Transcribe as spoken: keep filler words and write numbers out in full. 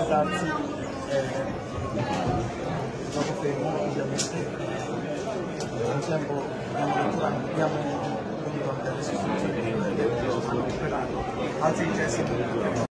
organizzarsi e dopo fermo ovviamente un tempo abbiamo detto abbiamo dovuto andare su altri gesti